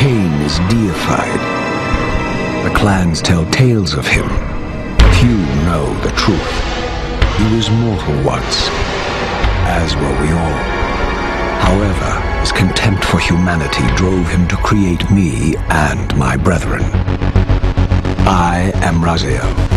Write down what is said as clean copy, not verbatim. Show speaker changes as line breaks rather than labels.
Khaine is deified. The clans tell tales of him. Few know the truth. He was mortal once, as were we all. However, his contempt for humanity drove him to create me and my brethren. I am Raziel.